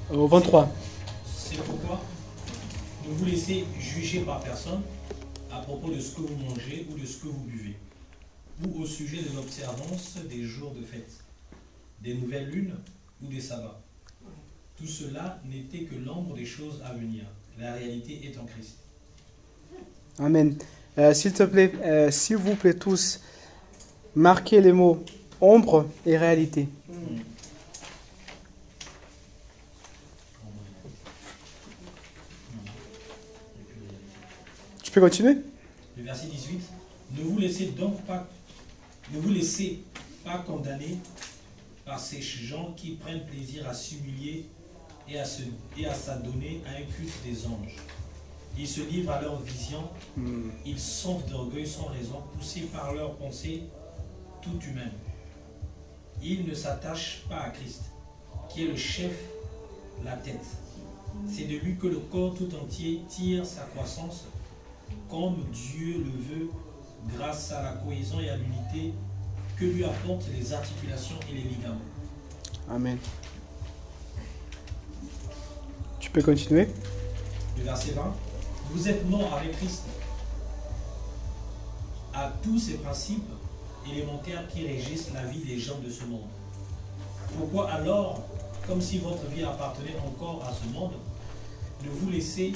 Au 23. C'est pourquoi ne vous laissez juger par personne à propos de ce que vous mangez ou de ce que vous buvez, ou au sujet de l'observance des jours de fête, des nouvelles lunes ou des sabbats. Tout cela n'était que l'ombre des choses à venir. La réalité est en Christ. Amen. S'il vous plaît tous, marquez les mots ombre et réalité. Tu peux continuer? Le verset 18. Ne vous laissez pas condamner par ces gens qui prennent plaisir à s'humilier et à s'adonner à un culte des anges. Ils se livrent à leur vision, ils s'enflent d'orgueil sans raison, poussés par leurs pensées tout humaines. Ils ne s'attachent pas à Christ, qui est le chef, la tête. C'est de lui que le corps tout entier tire sa croissance, comme Dieu le veut, grâce à la cohésion et à l'unité que lui apportent les articulations et les ligaments. Amen. Tu peux continuer? Le verset 20. Vous êtes morts avec Christ à tous ces principes élémentaires qui régissent la vie des gens de ce monde. Pourquoi alors, comme si votre vie appartenait encore à ce monde, ne vous laissez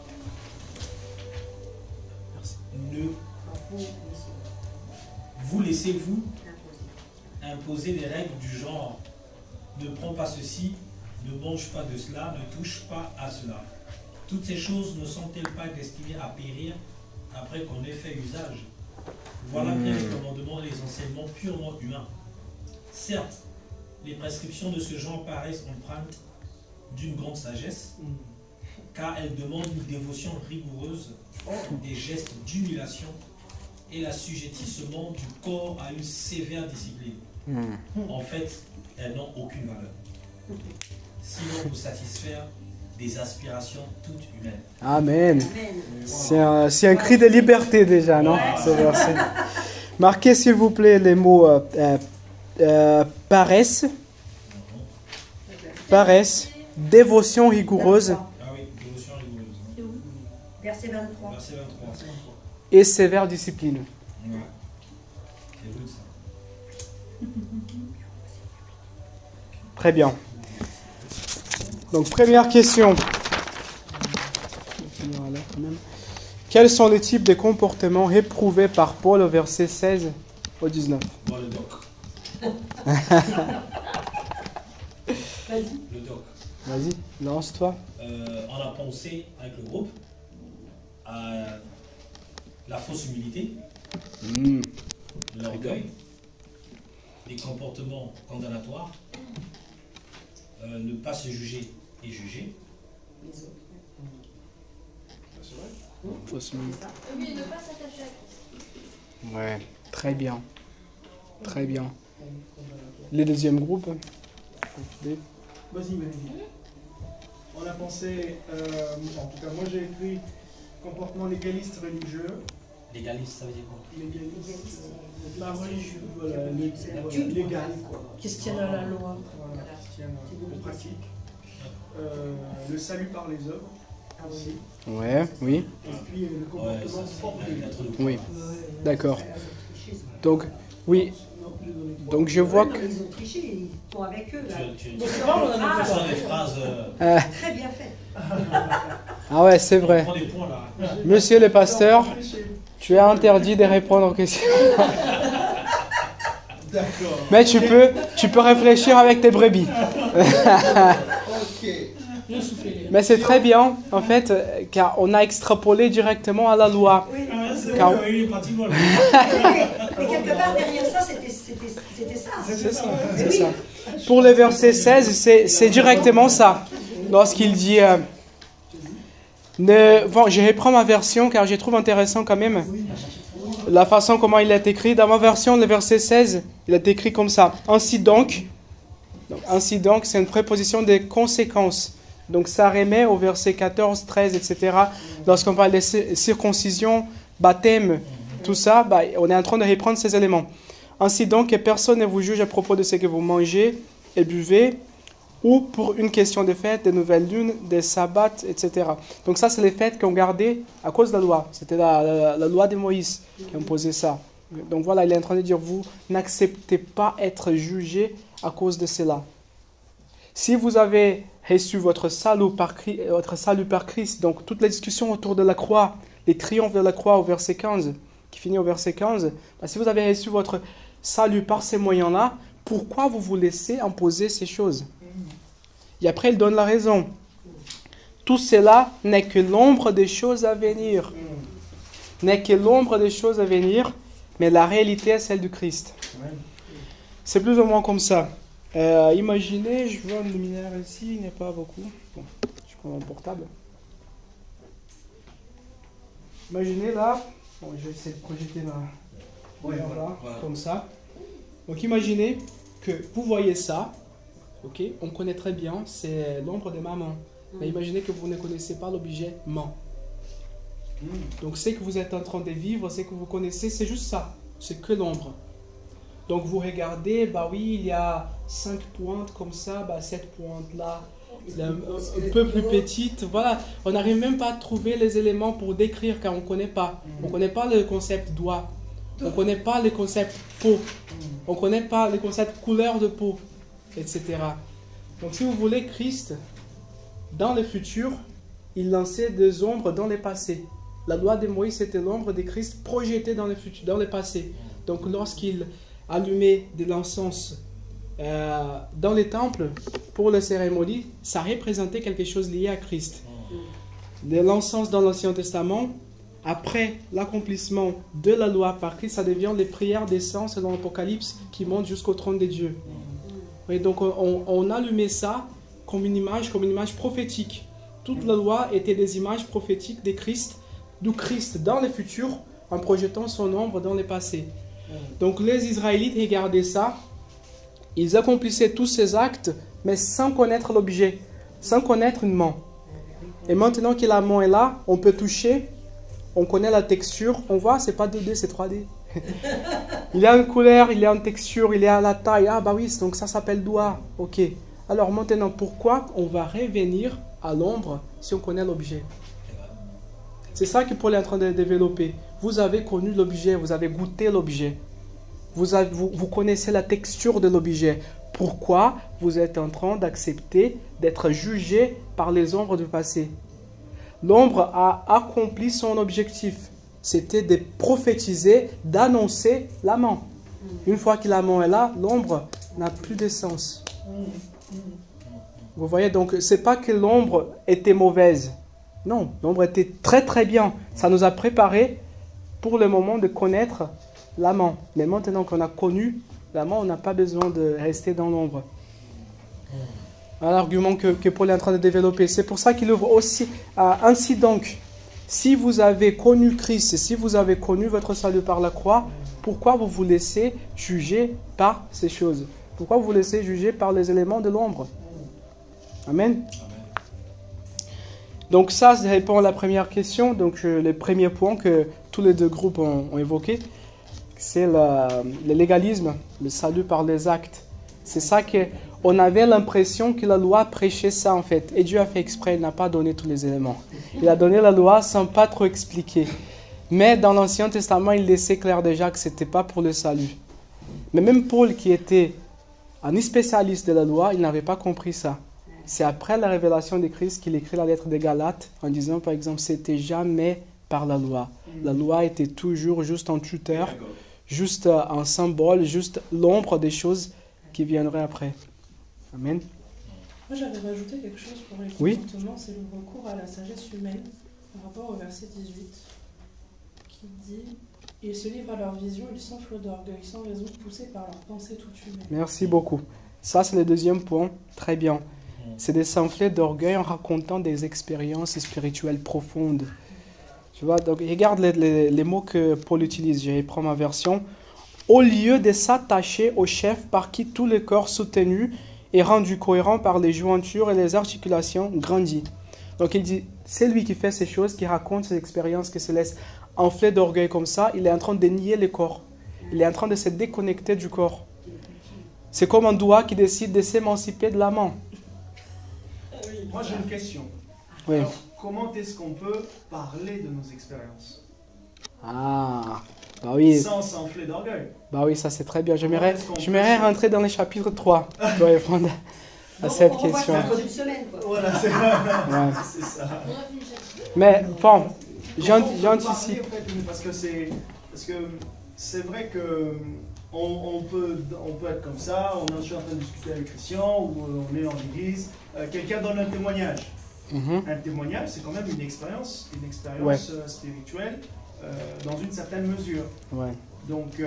laissez-vous imposer des règles du genre ne prends pas ceci, ne mange pas de cela, ne touche pas à cela. Toutes ces choses ne sont-elles pas destinées à périr après qu'on ait fait usage? Voilà bien les commandements et les enseignements purement humains. Certes, les prescriptions de ce genre paraissent empreintes d'une grande sagesse, car elles demandent une dévotion rigoureuse, des gestes d'humiliation et l'assujettissement du corps à une sévère discipline. En fait, elles n'ont aucune valeur, sinon pour satisfaire des aspirations toutes humaines. Amen. C'est un cri de liberté déjà, non? Ce verset. Marquez s'il vous plaît les mots paresse, dévotion rigoureuse. Ah oui, dévotion rigoureuse. Verset 23. Verset 23. Et sévère discipline. Ouais. C'est rude ça. Très bien. Donc, première question. Quels sont les types de comportements réprouvés par Paul au verset 16 au 19? Bon, le doc. Le doc. Vas-y, lance-toi. On a pensé avec le groupe à la fausse humilité, l'orgueil, les comportements condamnatoires, ne pas se juger et juger. Fausse humilité. Oui, ne pas s'attacher à Christ. Ouais, très bien. Très bien. Les deuxièmes groupes? Vas-y, vas-y. On a pensé, en tout cas moi j'ai écrit comportement légaliste religieux. Légaliste, ça veut dire quoi? Légaliste. La religion, voilà, légal quoi. Questionne la loi. Voilà, christiane, pratique. Le salut par les œuvres aussi. Ouais, oui. Et puis le comportement orgueilleux. Oui, d'accord. Donc, oui. Donc je vois que... Ils ont triché, ils sont avec eux là. Tu Mais souvent, on a ça, des phrases. très bien fait. Ah ouais, c'est vrai. Prends des points là. Monsieur le pasteur, tu es interdit de répondre aux questions. D'accord. Mais tu peux réfléchir avec tes brebis. Ok. Mais c'est très bien, en fait, car on a extrapolé directement à la loi. Oui. Car- Oui, pratiquement. Là. Mais quelque part derrière ça, c'était ça. C'est ça, c'est ça. Pour le verset 16, c'est directement ça. Lorsqu'il dit... Bon, je reprends ma version car je trouve intéressant quand même la façon comment il est écrit. Dans ma version, le verset 16, il est écrit comme ça. Ainsi donc, c'est une préposition de conséquences. Donc ça remet au verset 14, 13, etc. Lorsqu'on parle de circoncision, baptême, tout ça, on est en train de reprendre ces éléments. Ainsi donc, que personne ne vous juge à propos de ce que vous mangez et buvez, ou pour une question de fête, des nouvelles lunes, des sabbats, etc. Donc ça, c'est les fêtes qu'on gardait à cause de la loi. C'était la loi de Moïse qui imposait ça. Donc voilà, il est en train de dire, vous n'acceptez pas être jugé à cause de cela. Si vous avez reçu votre salut par Christ, donc toutes les discussions autour de la croix, les triomphes de la croix au verset 15, qui finit au verset 15, si vous avez reçu votre salut par ces moyens-là, pourquoi vous vous laissez imposer ces choses? Et après, il donne la raison. Tout cela n'est que l'ombre des choses à venir. N'est que l'ombre des choses à venir, mais la réalité est celle du Christ. C'est plus ou moins comme ça. Imaginez, je vois un luminaire ici, il n'y a pas beaucoup. Bon, je prends mon portable. Imaginez là, bon, je vais essayer de projeter voilà, comme ça. Donc imaginez que vous voyez ça, ok, on connaît très bien, c'est l'ombre de maman. Mais imaginez que vous ne connaissez pas l'objet main. Donc ce que vous êtes en train de vivre, ce que vous connaissez, c'est juste ça, c'est que l'ombre. Donc vous regardez, bah oui, il y a 5 pointes comme ça, bah cette pointe-là, un peu plus petite. Voilà, on n'arrive même pas à trouver les éléments pour décrire car on ne connaît pas. On ne connaît pas le concept doigt, on ne connaît pas le concept peau, on ne connaît pas le concept couleur de peau, etc. Donc si vous voulez, Christ, dans le futur, il lançait des ombres dans le passé. La loi de Moïse, c'était l'ombre de Christ projetée dans le futur, dans le passé. Donc lorsqu'il allumait de l'encens dans les temples pour les cérémonies, ça représentait quelque chose lié à Christ. De l'encens dans l'Ancien Testament, après l'accomplissement de la loi par Christ, ça devient les prières d'essence dans l'Apocalypse qui montent jusqu'au trône de Dieu. Et donc on allumait ça comme une image prophétique. Toute la loi était des images prophétiques de Christ, du Christ dans le futur en projetant son ombre dans le passé. Donc les Israélites regardaient ça, ils accomplissaient tous ces actes, mais sans connaître l'objet, sans connaître une main. Et maintenant que la main est là, on peut toucher, on connaît la texture, on voit, c'est pas 2D, c'est 3D. Il y a une couleur, il y a une texture, il y a la taille, ah bah oui, donc ça s'appelle doigt, ok. Alors maintenant, pourquoi on va revenir à l'ombre si on connaît l'objet? C'est ça que Paul est en train de développer. Vous avez connu l'objet, vous avez goûté l'objet. Vous connaissez la texture de l'objet. Pourquoi vous êtes en train d'accepter d'être jugé par les ombres du passé? L'ombre a accompli son objectif. C'était de prophétiser, d'annoncer la main. Une fois que la main est là, l'ombre n'a plus de sens. Vous voyez, donc c'est pas que l'ombre était mauvaise. Non, l'ombre était très très bien. Ça nous a préparé pour le moment de connaître la main. Mais maintenant qu'on a connu la main, on n'a pas besoin de rester dans l'ombre. Un argument que Paul est en train de développer. C'est pour ça qu'il ouvre aussi. Ainsi donc, si vous avez connu Christ, si vous avez connu votre salut par la croix, pourquoi vous vous laissez juger par ces choses? Pourquoi vous vous laissez juger par les éléments de l'ombre? Amen. Donc ça répond à la première question. Donc le premier point que tous les deux groupes ont évoqué, c'est le légalisme, le salut par les actes. C'est ça qu'on avait l'impression que la loi prêchait ça en fait. Et Dieu a fait exprès, il n'a pas donné tous les éléments. Il a donné la loi sans pas trop expliquer. Mais dans l'Ancien Testament, il laissait clair déjà que ce n'était pas pour le salut. Mais même Paul, qui était un spécialiste de la loi, il n'avait pas compris ça. C'est après la révélation de Christ qu'il écrit la lettre des Galates en disant par exemple, c'était jamais par la loi. La loi était toujours juste un tuteur, juste un symbole, juste l'ombre des choses qui viendraient après. Amen. Moi j'avais rajouté quelque chose pour les comportements, c'est le recours à la sagesse humaine par rapport au verset 18 qui dit « Ils se livrent à leur vision, ils s'enflent d'orgueil sans raison, poussés par leurs pensées toutes humaines. » Merci beaucoup. Ça c'est le deuxième point, très bien. C'est de s'enfler d'orgueil en racontant des expériences spirituelles profondes. Tu vois, donc regarde les mots que Paul utilise. Je reprends ma version. Au lieu de s'attacher au chef par qui tout le corps soutenu est rendu cohérent par les jointures et les articulations grandit. Donc il dit, c'est lui qui fait ces choses, qui raconte ses expériences, qui se laisse enfler d'orgueil comme ça. Il est en train de nier le corps. Il est en train de se déconnecter du corps. C'est comme un doigt qui décide de s'émanciper de la main. Moi j'ai une question. Oui. Alors, comment est-ce qu'on peut parler de nos expériences Ah, bah oui. sans s'enfler d'orgueil? Bah oui, ça c'est très bien. Comment est-ce qu'on J'aimerais peut- rentrer dans le chapitre 3 pour répondre à Donc, cette on revoit question. ça dans une semaine, quoi. Voilà, c'est Ouais. c'est ça. Mais bon, Comment on peut parler, j'anticipe. en fait, parce que c'est vrai que on peut être comme ça, je suis en train de discuter avec Christian, ou on est en église, quelqu'un donne un témoignage. Mhm. Un témoignage, c'est quand même une expérience Ouais. spirituelle dans une certaine mesure. Ouais. Donc,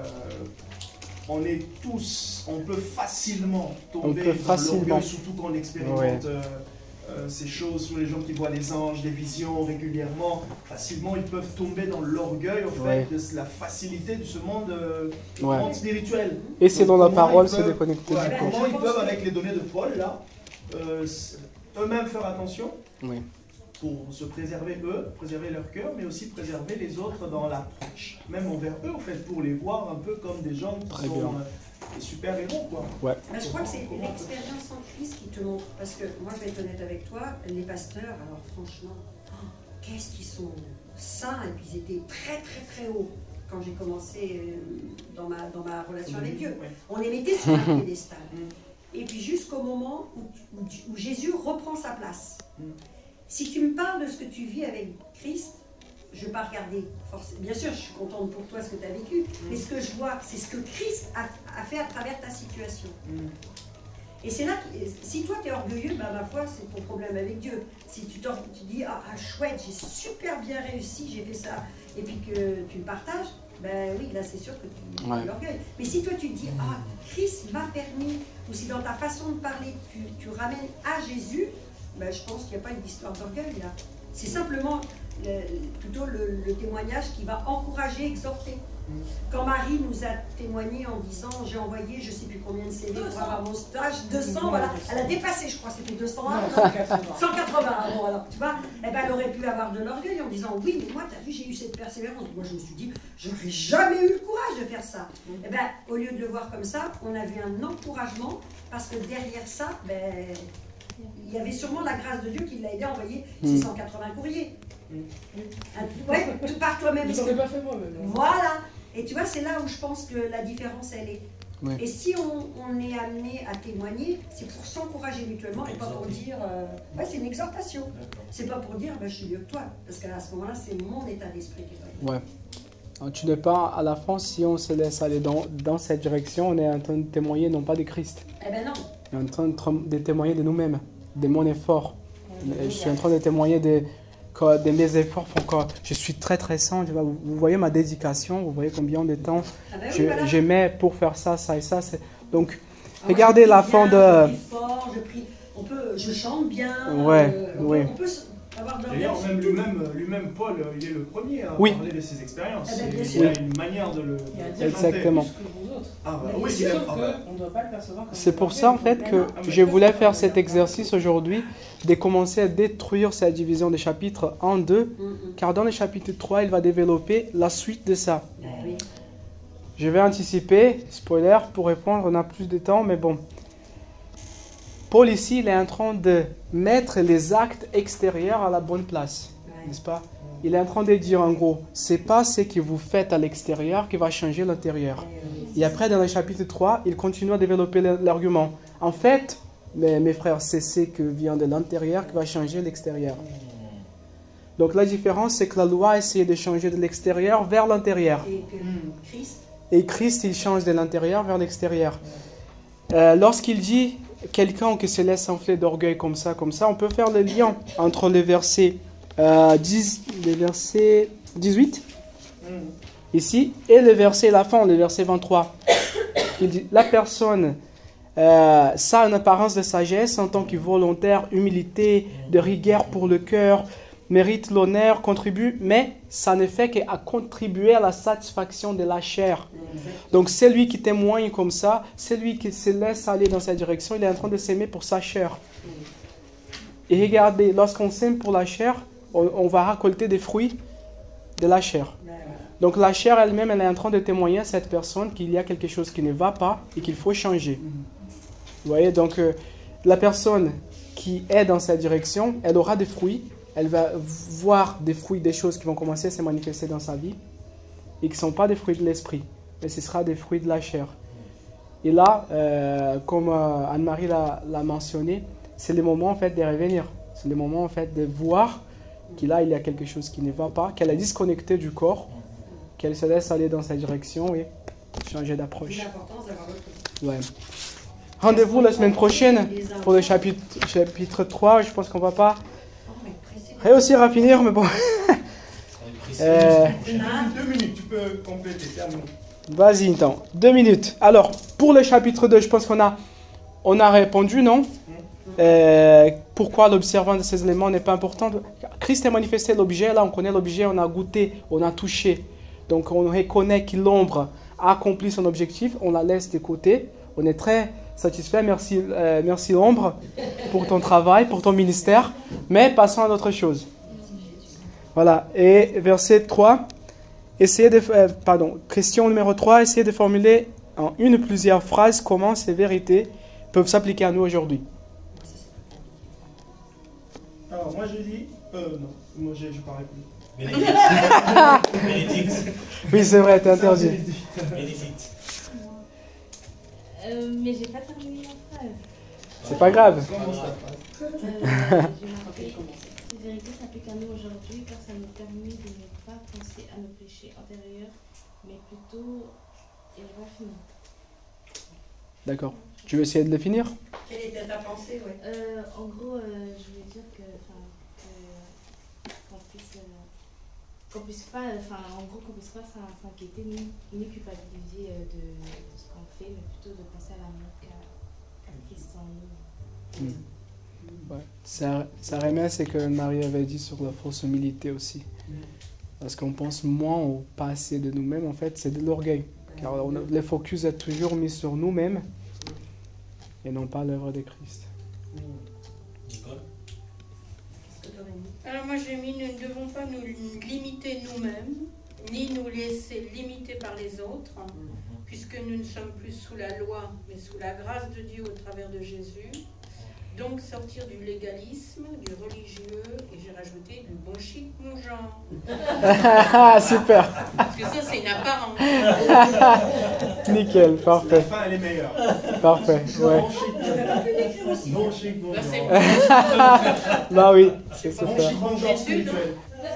on est tous, on peut facilement tomber peut dans facilement. l'orgueil, surtout quand on expérimente ces choses sur les gens qui voient des anges, des visions régulièrement. Facilement, ils peuvent tomber dans l'orgueil, au fait, Ouais. de la facilité de ce monde, Ouais. monde spirituel. Et c'est Donc, dans la comment parole ils se peuvent- déconnecter ouais, du coup. comment Je ils pense peuvent, que- avec les données de Paul, là, eux-mêmes faire attention Oui. pour se préserver eux, préserver leur cœur, mais aussi préserver les autres dans l'approche, même envers eux, en fait, pour les voir un peu comme des gens qui Très sont bien. des super-héros, quoi. Ben, je crois que c'est l'expérience en Christ qui te montre. Parce que moi, je vais être honnête avec toi, les pasteurs, alors franchement, qu'est-ce qu'ils sont saints, et puis ils étaient très très très hauts quand j'ai commencé dans ma relation avec Dieu. Ouais. On les mettait sur un piédestal. Et puis jusqu'au moment où Jésus reprend sa place. Si tu me parles de ce que tu vis avec Christ, je ne vais pas regarder forcément. Bien sûr, je suis contente pour toi ce que tu as vécu, mais ce que je vois, c'est ce que Christ a fait à travers ta situation. Et c'est là que, si toi tu es orgueilleux, ben, ma foi, c'est ton problème avec Dieu. Si tu dis, ah chouette, j'ai super bien réussi, j'ai fait ça, et puis que tu le partages, ben oui, là c'est sûr que tu as l'orgueil. Mais si toi tu te dis, ah, Christ m'a permis, ou si dans ta façon de parler, tu ramènes à Jésus, ben, je pense qu'il n'y a pas une histoire d'orgueil là. C'est simplement plutôt le témoignage qui va encourager, exhorter. Quand Marie nous a témoigné en disant j'ai envoyé je ne sais plus combien de CV pour avoir mon stage, 200, voilà, elle a dépassé, je crois, c'était 201, 180, bon alors, tu vois, eh ben, elle aurait pu avoir de l'orgueil en disant oui, mais moi, tu as vu, j'ai eu cette persévérance. Moi, je me suis dit, je n'aurais jamais eu le courage de faire ça. Eh ben, au lieu de le voir comme ça, on a vu un encouragement parce que derrière ça, ben, il y avait sûrement la grâce de Dieu qui l'a aidé à envoyer 680 courriers. Ouais, tout par toi-même. Je n'en ai pas fait moi-même. Voilà. Et tu vois, c'est là où je pense que la différence, elle est. Oui. Et si on est amené à témoigner, c'est pour s'encourager mutuellement et pas pour dire... ouais, c'est une exhortation. C'est pas pour dire, je suis mieux que toi. Parce qu'à ce moment-là, c'est mon état d'esprit qui est pas. Ouais. Alors, tu n'es pas, à la fin, si on se laisse aller dans cette direction, on est en train de témoigner non pas de Christ. Eh ben non. On est en train de témoigner de nous-mêmes, de mon effort. Je suis en train de témoigner de mes efforts font que je suis très très saint. Vous voyez ma dédication, vous voyez combien de temps je mets pour faire ça, ça et ça. Donc, regardez la fin de... Je chante bien. Ouais, on peut avoir de D'ailleurs, lui-même, Paul, il est le premier à parler de ses expériences. Il a une manière de le... Exactement. Ah, bah, oui, oui, c'est sûr qu'on ne doit pas le percevoir comme c'est pour ça en fait que je voulais faire cet exercice aujourd'hui, de commencer à détruire cette division des chapitres 1, 2, car dans le chapitre 3, il va développer la suite de ça. Je vais anticiper, spoiler, pour répondre, on a plus de temps, mais bon. Paul ici, il est en train de mettre les actes extérieurs à la bonne place, n'est-ce pas? Il est en train de dire en gros, c'est pas ce que vous faites à l'extérieur qui va changer l'intérieur. Et après, dans le chapitre 3, il continue à développer l'argument. En fait, mes frères, c'est ce qui vient de l'intérieur qui va changer l'extérieur. Donc la différence, c'est que la loi a essayé de changer de l'extérieur vers l'intérieur. Et Christ, il change de l'intérieur vers l'extérieur. Lorsqu'il dit quelqu'un qui se laisse enfler d'orgueil comme ça, on peut faire le lien entre les versets 18 ici et le verset, la fin, le verset 23. Il dit, la personne ça a une apparence de sagesse en tant que volontaire, humilité, de rigueur pour le cœur, mérite l'honneur, contribue, mais ça ne fait qu'à contribuer à la satisfaction de la chair. Donc celui qui témoigne comme ça, celui qui se laisse aller dans cette direction, il est en train de s'aimer pour sa chair. Et regardez, lorsqu'on s'aime pour la chair, on va récolter des fruits de la chair. Donc la chair elle-même, elle est en train de témoigner à cette personne qu'il y a quelque chose qui ne va pas et qu'il faut changer. Vous voyez, donc la personne qui est dans cette direction, elle aura des fruits. Elle va voir des fruits, des choses qui vont commencer à se manifester dans sa vie et qui ne sont pas des fruits de l'esprit, mais ce sera des fruits de la chair. Et là, comme Anne-Marie l'a mentionné, c'est le moment en fait de revenir. C'est le moment en fait de voir qu'il il y a quelque chose qui ne va pas, qu'elle est disconnectée du corps, qu'elle se laisse aller dans sa direction et changer d'approche. Ouais. Rendez-vous la semaine prochaine pour le chapitre 3. Je pense qu'on ne va pas réussir à finir, mais bon. 2 minutes, tu peux compléter, termine. Vas-y, attends, 2 minutes. Alors, pour le chapitre 2, je pense qu'on a répondu, non? Pourquoi l'observance de ces éléments n'est pas importante? Christ a manifesté l'objet, là on connaît l'objet, on a goûté, on a touché. Donc on reconnaît que l'ombre a accompli son objectif, on la laisse de côté. On est très satisfait, merci l'ombre pour ton travail, pour ton ministère. Mais passons à d'autres choses. Voilà, et verset 3. Question numéro 3, essayez de formuler en une ou plusieurs phrases comment ces vérités peuvent s'appliquer à nous aujourd'hui. Alors, moi je dis. Non, moi je parle plus. Bénédicte. Oui, c'est vrai, t'es interdit. Bénédicte. Mais j'ai pas terminé ma phrase. C'est pas grave. Commence ta phrase. Je vais m'arrêter. Ces vérités s'appliquent à nous aujourd'hui car ça nous permet de ne pas penser à nos péchés antérieurs, mais plutôt et raffinés. D'accord. Tu veux essayer de le finir? Quelle était ta pensée, ouais. En gros, je voulais dire qu'on puisse pas s'inquiéter ni culpabiliser de ce qu'on fait, mais plutôt de penser à l'amour qu'à Christ en nous. Ouais. Ça remet ce que Marie avait dit sur la fausse humilité aussi. Parce qu'on pense moins au passé de nous-mêmes, en fait, c'est de l'orgueil. Car le focus est toujours mis sur nous-mêmes et non pas l'œuvre de Christ. Nicole. Alors moi j'ai mis, nous ne devons pas nous limiter nous-mêmes, ni nous laisser limiter par les autres, puisque nous ne sommes plus sous la loi, mais sous la grâce de Dieu au travers de Jésus. Donc sortir du légalisme, du religieux, et j'ai rajouté du bon chic, mon genre. Super. Parce que ça c'est une apparence. Nickel, parfait. La fin elle est meilleure. Parfait, ouais. Bon chic, bon Là, c'est genre. bon. Bah oui, c'est Bon super. chic, bon genre spirituel.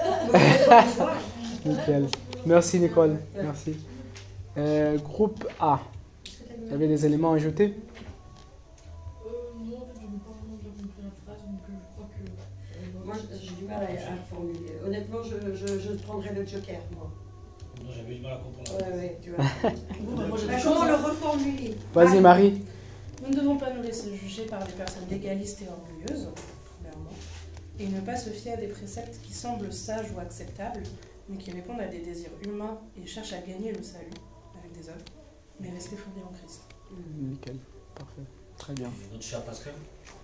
Nickel. Merci Nicole, merci. Groupe A. Vous avez des éléments à ajouter? Non, en fait, je n'ai pas vraiment bien compris la phrase, donc je crois que... Moi, j'ai du mal à formuler. Honnêtement, je prendrais le joker, moi. Non, j'avais du mal à comprendre. Ouais, tu vois. Comment le reformuler? Vas-y Marie. Nous ne devons pas nous laisser juger par des personnes légalistes et orgueilleuses, premièrement, et ne pas se fier à des préceptes qui semblent sages ou acceptables, mais qui répondent à des désirs humains et cherchent à gagner le salut avec des œuvres, mais rester fondés en Christ. Nickel, parfait. Très bien. Notre cher Pascal.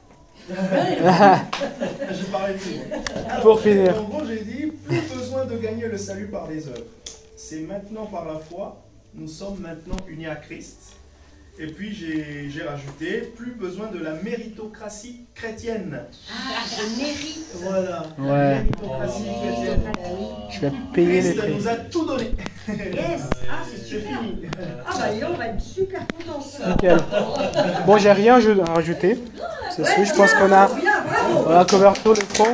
J'ai parlé de tout. Pour finir. En gros, j'ai dit plus besoin de gagner le salut par les œuvres. C'est maintenant par la foi. Nous sommes maintenant unis à Christ. Et puis j'ai rajouté plus besoin de la méritocratie chrétienne. Ah, je mérite. Voilà. Ouais. La méritocratie chrétienne. Je vais payer les Christ prix. nous a tout donné. Yes. Ah, c'est C'est super. fini. Ah bah on va être super contents. Nickel. Bon, j'ai rien à rajouter. C'est sûr, je pense qu'on a, Bien, bravo. on a couvert tout le fond.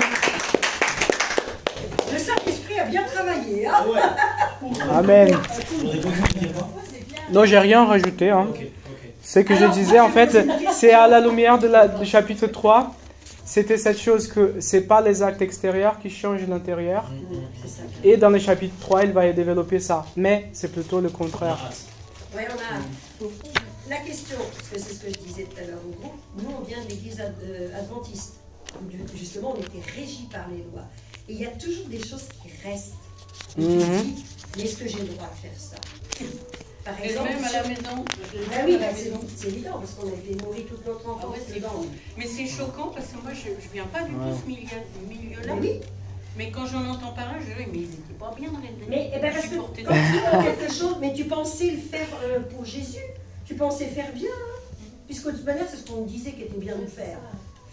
Le Saint-Esprit a bien travaillé, hein. Ouais. Amen. J'aurais pas compris quoi. Non, j'ai rien rajouté. Hein. Ok. Ce que je disais, en fait, c'est à la lumière du chapitre 3. C'était cette chose que c'est pas les actes extérieurs qui changent l'intérieur. C'est ça. Et dans le chapitre 3, il va développer ça. Mais c'est plutôt le contraire. Ouais, on a la question, parce que c'est ce que je disais tout à l'heure au groupe. Nous, on vient de l'église adventiste, où justement on était régis par les lois. Et il y a toujours des choses qui restent. Et tu te dis, mais est-ce que j'ai le droit de faire ça? Par Et exemple, même à la maison. Ah oui, bah, c'est évident, parce qu'on a été nourris toute notre enfance. Ah ouais, c'est dedans. fou. Mais c'est choquant parce que moi je viens pas du tout de ce milieu-là. Mais oui, Mais quand j'en entends parler, je dis mais ils n'étaient pas bien de mais eh ben, parce que supporter quand tu fais quelque chose, mais tu pensais le faire pour Jésus, tu pensais faire bien, hein, puisque de toute manière c'est ce qu'on disait qui était bien de faire.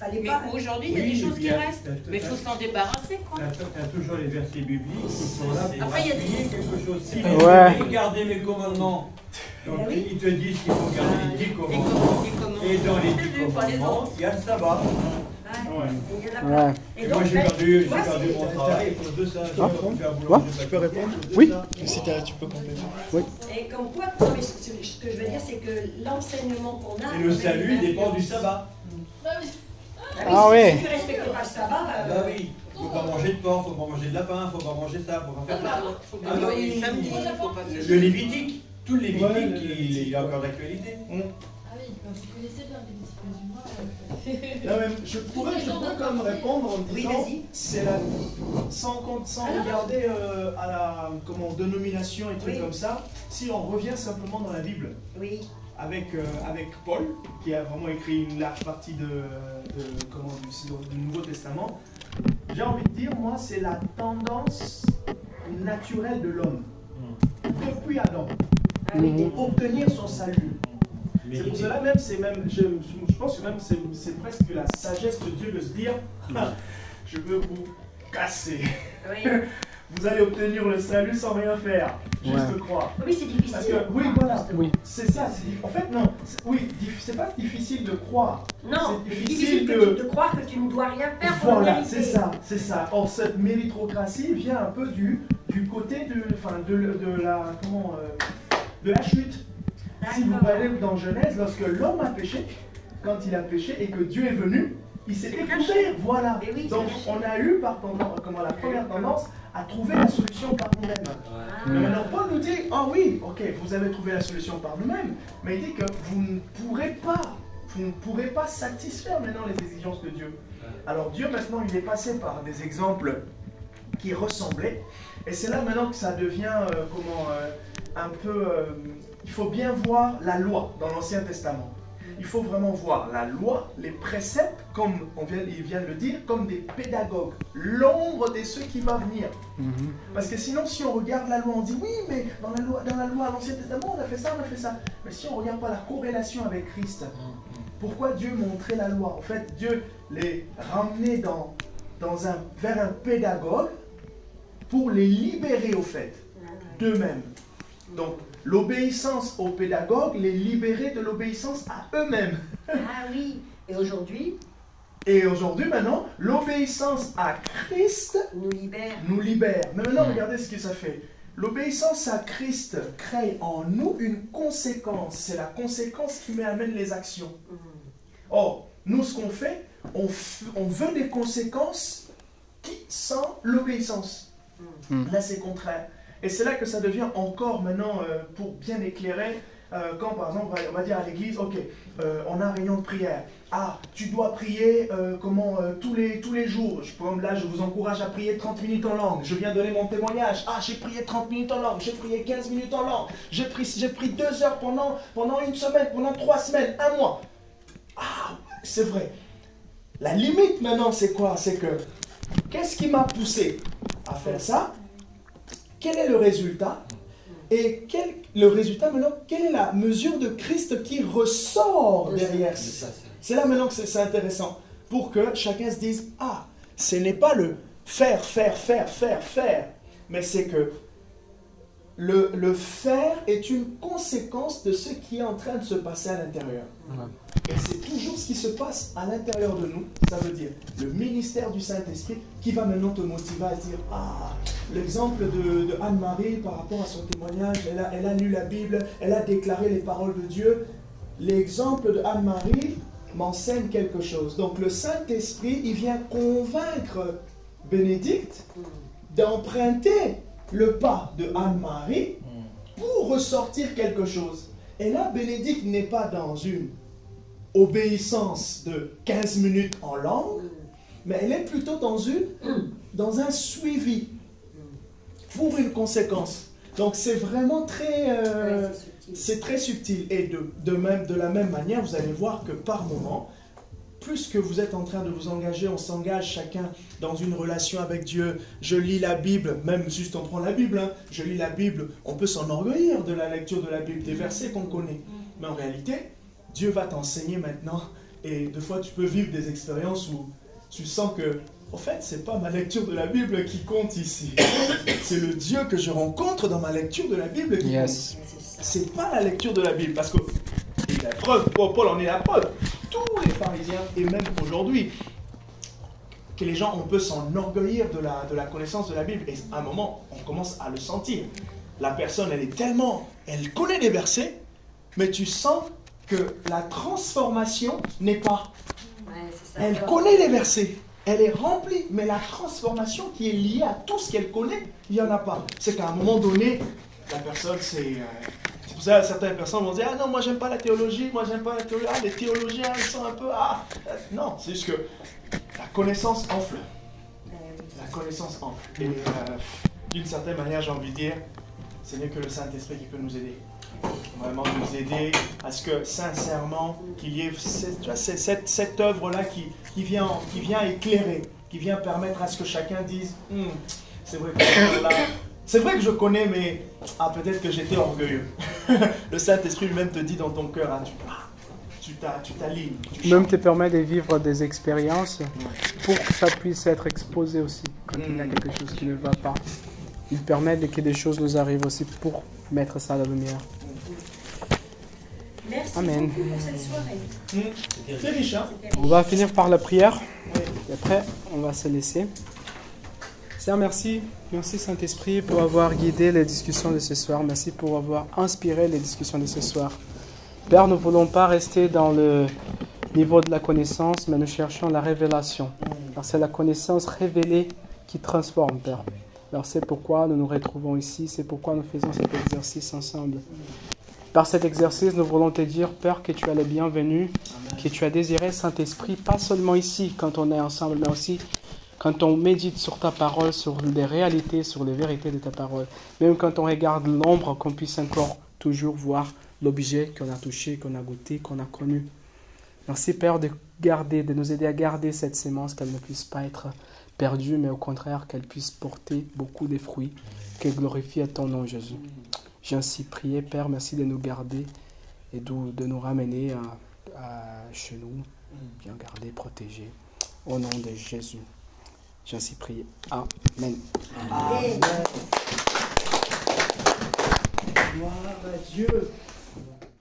Fallait Mais pas. aujourd'hui, il y a des choses qui restent. Mais il faut s'en débarrasser, quoi. T'as toujours les versets bibliques qui sont là pour Après, il y a appuyer quelque chose. Si Ouais. vous regardez mes commandements, donc Eh oui. ils te disent qu'il faut garder les 10 commandements. Et dans les 10 Pas les commandements, autres. il y a le sabbat. Ouais. Et il y en a Ouais. plein. Et Et donc, moi j'ai ben, perdu tu vois, c'est- mon travail à cause de ça. Ah, Tu peux répondre? Oui. Si tu peux compléter. Et comme quoi, non, mais ce que je veux dire, c'est que l'enseignement qu'on a. Et le salut dépend du sabbat. Ah ouais. Si tu ne respectes pas le sabbat, Bah oui, faut pas manger de porc, faut pas manger de lapin, faut pas manger ça, faut pas faire ça. Faut Ah pas bah travailler oui. samedi, faut pas faire Le Lévitique, tout le Lévitique, Ouais, il est encore d'actualité. Ah oui, quand vous connaissez bien les musulmans. Non, mais je pourrais quand même répondre en Oui, disant, vas-y. c'est la, sans regarder à la dénomination et trucs Oui. comme ça, si on revient simplement dans la Bible, oui. avec Paul, qui a vraiment écrit une large partie du Nouveau Testament, j'ai envie de dire, moi, c'est la tendance naturelle de l'homme, depuis Adam, Ah oui. pour obtenir son salut. C'est pour cela même, je pense que même c'est presque la sagesse de Dieu de se dire, je veux vous casser. Oui. Vous allez obtenir le salut sans rien faire, juste croire. Oui, c'est difficile. Parce que, oui, voilà, Oui. c'est ça. En fait, non, c'est pas difficile de croire. Non, c'est c'est difficile difficile de croire que tu ne dois rien faire pour le Voilà, mériter. c'est ça, c'est ça. Or, cette méritocratie vient un peu du côté de la chute. Si vous D'accord. allez dans Genèse, lorsque l'homme a péché, quand il a péché et que Dieu est venu, il s'est écouté. Voilà. Mais oui, Donc, c'est on a eu la première tendance à trouver la solution par nous-mêmes. Ah. Mais maintenant, Paul nous dit, ah oui, ok, vous avez trouvé la solution par nous-mêmes, mais il dit que vous ne pourrez pas satisfaire maintenant les exigences de Dieu. Alors Dieu maintenant, il est passé par des exemples qui ressemblaient, et c'est là maintenant que ça devient il faut bien voir la loi dans l'Ancien Testament. Il faut vraiment voir la loi, les préceptes, comme il vient de le dire, comme des pédagogues, l'ombre de ceux qui va venir. Parce que sinon, si on regarde la loi, on dit oui, mais dans la loi à l'Ancien Testament, on a fait ça, on a fait ça. Mais si on ne regarde pas la corrélation avec Christ, pourquoi Dieu montrait la loi? En fait, Dieu les ramenait vers un pédagogue pour les libérer, au fait, d'eux-mêmes. Donc, l'obéissance aux pédagogues les libérait de l'obéissance à eux-mêmes. Ah oui. Et aujourd'hui, Et aujourd'hui, maintenant, l'obéissance à Christ nous libère. nous libère. Mais maintenant, regardez ce que ça fait. L'obéissance à Christ crée en nous une conséquence. C'est la conséquence qui amène les actions. Or, nous, ce qu'on fait, on veut des conséquences sans l'obéissance. Là, c'est contraire. Et c'est là que ça devient encore maintenant, pour bien éclairer, quand par exemple, on va dire à l'église, ok, on a un réunion de prière. Ah, tu dois prier tous les jours. Là, je vous encourage à prier 30 minutes en langue. Je viens donner mon témoignage. Ah, j'ai prié 30 minutes en langue. J'ai prié 15 minutes en langue. J'ai pris 2 heures pendant une semaine, pendant 3 semaines, 1 mois. Ah, c'est vrai. La limite maintenant, c'est quoi? C'est que, qu'est-ce qui m'a poussé à faire ça? Quel est le résultat? Et le résultat maintenant, quelle est la mesure de Christ qui ressort derrière ça? C'est là maintenant que c'est intéressant. Pour que chacun se dise, ah, ce n'est pas le faire, mais c'est que le faire est une conséquence de ce qui est en train de se passer à l'intérieur. Et c'est toujours ce qui se passe à l'intérieur de nous, ça veut dire le ministère du Saint-Esprit qui va maintenant te motiver à dire, ah, l'exemple de Anne-Marie par rapport à son témoignage, elle a lu la Bible, elle a déclaré les paroles de Dieu. L'exemple de Anne-Marie m'enseigne quelque chose. Donc le Saint-Esprit, il vient convaincre Bénédicte d'emprunter le pas de Anne-Marie pour ressortir quelque chose. Et là, Bénédicte n'est pas dans une obéissance de 15 minutes en langue, mais elle est plutôt dans un suivi pour une conséquence. Donc c'est vraiment c'est très subtil. Et de la même manière, vous allez voir que par moment, plus que vous êtes en train de vous engager, on s'engage chacun dans une relation avec Dieu. Je lis la Bible, même juste on prend la Bible, hein, je lis la Bible, on peut s'enorgueillir de la lecture de la Bible, des versets qu'on connaît. Mais en réalité, Dieu va t'enseigner maintenant Et des fois, tu peux vivre des expériences où tu sens que, en fait, c'est pas ma lecture de la Bible qui compte ici. C'est le Dieu que je rencontre dans ma lecture de la Bible qui compte. C'est pas la lecture de la Bible. Parce que, et la preuve, Paul en est la preuve. Tous les pharisiens, et même aujourd'hui, que les gens, on peut s'enorgueillir de la connaissance de la Bible. Et à un moment, on commence à le sentir. La personne, elle connaît les versets, mais tu sens que la transformation n'est pas. Elle connaît les versets, elle est remplie, mais la transformation qui est liée à tout ce qu'elle connaît, il n'y en a pas. C'est qu'à un moment donné, la personne, c'est pour ça que certaines personnes vont dire « Ah non, moi j'aime pas la théologie, moi j'aime pas la théologie, ah, les théologiens, ils sont un peu... Ah !» Non, c'est juste que la connaissance enfle. La connaissance enfle. Et d'une certaine manière, j'ai envie de dire, ce n'est que le Saint-Esprit qui peut nous aider. Vraiment nous aider à ce que, sincèrement, qu'il y ait cette œuvre-là qui vient éclairer, qui vient permettre à ce que chacun dise c'est vrai que là, c'est vrai que je connais, mais peut-être que j'étais orgueilleux. Le Saint-Esprit lui-même te dit dans ton cœur, tu t'alignes. Même te permet de vivre des expériences pour que ça puisse être exposé aussi quand il y a quelque chose qui ne va pas. Il permet que des choses nous arrivent aussi pour mettre ça à la lumière. Merci Amen. beaucoup pour cette soirée. C'est riche, hein? On va finir par la prière. Et après, on va se laisser. Seigneur, merci. Merci Saint-Esprit pour avoir guidé les discussions de ce soir. Merci pour avoir inspiré les discussions de ce soir. Père, nous ne voulons pas rester dans le niveau de la connaissance, mais nous cherchons la révélation. Alors c'est la connaissance révélée qui transforme, Père. Alors c'est pourquoi nous nous retrouvons ici, c'est pourquoi nous faisons cet exercice ensemble. Par cet exercice, nous voulons te dire, Père, que tu es le bienvenu, que tu as désiré, Saint-Esprit, pas seulement ici, quand on est ensemble, mais aussi quand on médite sur ta parole, sur les réalités, sur les vérités de ta parole. Même quand on regarde l'ombre, qu'on puisse encore toujours voir l'objet qu'on a touché, qu'on a goûté, qu'on a connu. Merci, Père, de nous aider à garder cette sémence, qu'elle ne puisse pas être perdue, mais au contraire, qu'elle puisse porter beaucoup de fruits, qu'elle glorifie à ton nom, Jésus. J'ai ainsi prié, Père, merci de nous garder et de nous ramener chez nous, bien gardés, protégés. Au nom de Jésus, j'ai ainsi prié. Amen. Amen. Gloire à Dieu.